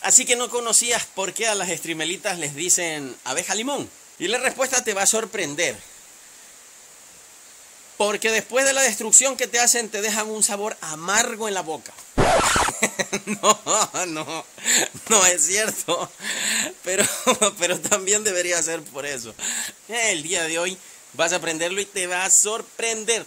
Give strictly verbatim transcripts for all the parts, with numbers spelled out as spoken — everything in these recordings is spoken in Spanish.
Así que no conocías por qué a las estrimelitas les dicen abeja limón. Y la respuesta te va a sorprender. Porque después de la destrucción que te hacen, te dejan un sabor amargo en la boca. No, no, no es cierto. Pero, pero también debería ser por eso. El día de hoy vas a aprenderlo y te va a sorprender.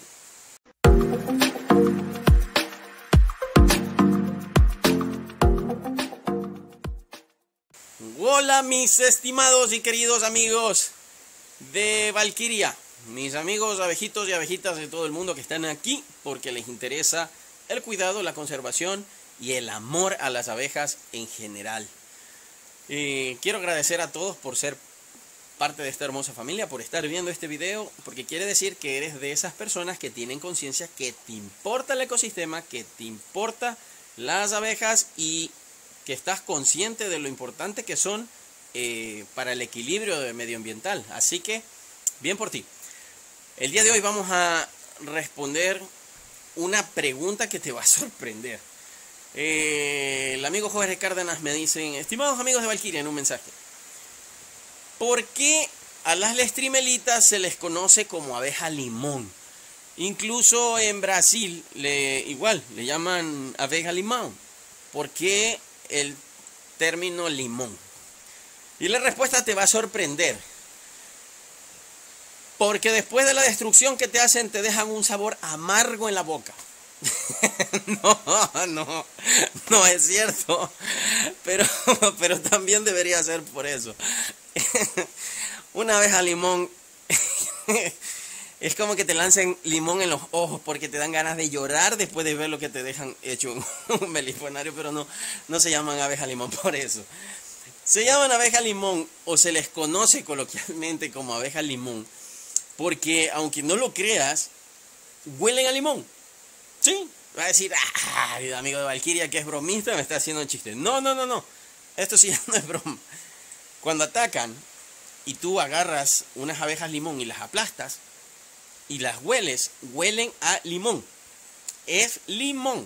Hola mis estimados y queridos amigos de Valkyria, mis amigos abejitos y abejitas de todo el mundo que están aquí porque les interesa el cuidado, la conservación y el amor a las abejas en general. Eh, quiero agradecer a todos por ser parte de esta hermosa familia, por estar viendo este video, porque quiere decir que eres de esas personas que tienen conciencia, que te importa el ecosistema, que te importa las abejas y que estás consciente de lo importante que son eh, para el equilibrio medioambiental. Así que, bien por ti. El día de hoy vamos a responder una pregunta que te va a sorprender. Eh, el amigo Jorge Cárdenas me dice: estimados amigos de Valkyria, en un mensaje, ¿por qué a las lestrimelitas se les conoce como abeja limón? Incluso en Brasil, le, igual, le llaman abeja limón. ¿Por qué el término limón? Y la respuesta te va a sorprender. Porque después de la destrucción que te hacen, te dejan un sabor amargo en la boca. No, no, no es cierto. Pero, pero también debería ser por eso. Una abeja limón es como que te lancen limón en los ojos porque te dan ganas de llorar después de ver lo que te dejan hecho un meliponario, pero no, no se llaman abeja limón por eso. Se llaman abeja limón o se les conoce coloquialmente como abeja limón porque, aunque no lo creas, huelen a limón. Sí, va a decir: ah, amigo de Valkyria que es bromista, me está haciendo un chiste. No, no, no, no. Esto sí no es broma. Cuando atacan y tú agarras unas abejas limón y las aplastas y las hueles, huelen a limón. Es limón.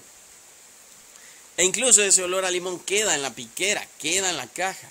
E incluso ese olor a limón queda en la piquera, queda en la caja.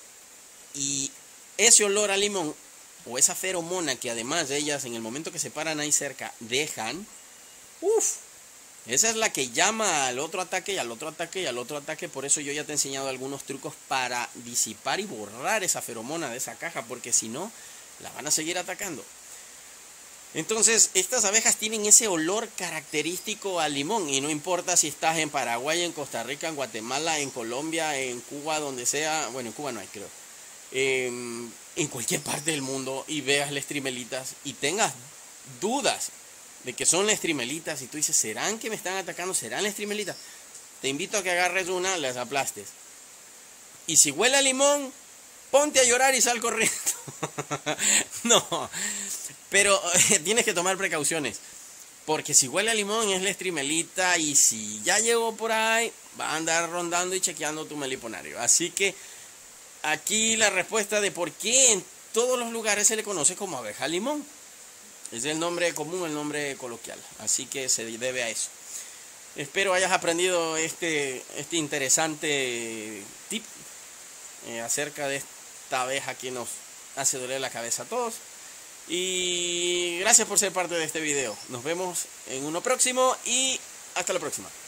Y ese olor a limón, o esa feromona que además ellas en el momento que se paran ahí cerca dejan, uff, esa es la que llama al otro ataque y al otro ataque y al otro ataque. Por eso yo ya te he enseñado algunos trucos para disipar y borrar esa feromona de esa caja, porque si no, la van a seguir atacando. Entonces, estas abejas tienen ese olor característico al limón. Y no importa si estás en Paraguay, en Costa Rica, en Guatemala, en Colombia, en Cuba, donde sea. Bueno, en Cuba no hay, creo. Eh, en cualquier parte del mundo y veas lestrimelitas y tengas dudas de que son lestrimelitas y tú dices: ¿serán que me están atacando? ¿Serán lestrimelitas? Te invito a que agarres una, las aplastes. Y si huele a limón, ponte a llorar y sal corriendo. No, pero eh, tienes que tomar precauciones. Porque si huele a limón es lestrimelita y si ya llegó por ahí, va a andar rondando y chequeando tu meliponario. Así que aquí la respuesta de por qué en todos los lugares se le conoce como abeja limón. Es el nombre común, el nombre coloquial. Así que se debe a eso. Espero hayas aprendido este, este interesante tip eh, acerca de esta abeja que nos hace doler la cabeza a todos. Y gracias por ser parte de este video. Nos vemos en uno próximo y hasta la próxima.